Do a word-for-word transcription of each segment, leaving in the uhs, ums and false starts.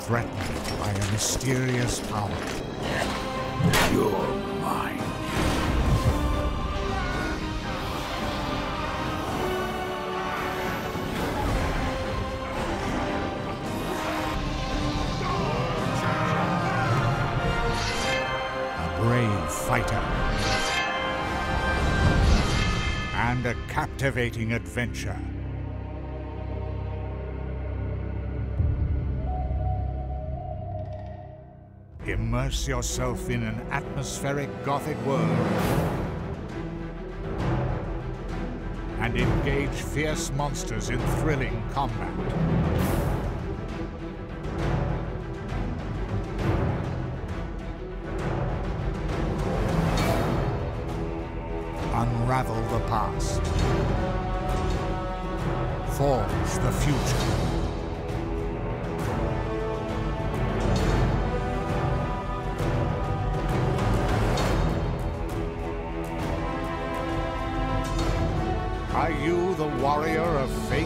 threatened by a mysterious power. You're mine. A brave fighter. And a captivating adventure. Immerse yourself in an atmospheric Gothic world and engage fierce monsters in thrilling combat. Unravel the past. Forge the future. Are you the warrior of fate?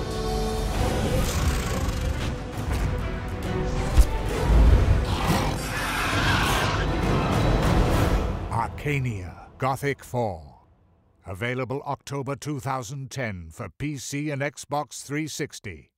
Arcania Gothic four. Available October two thousand ten for P C and Xbox three sixty.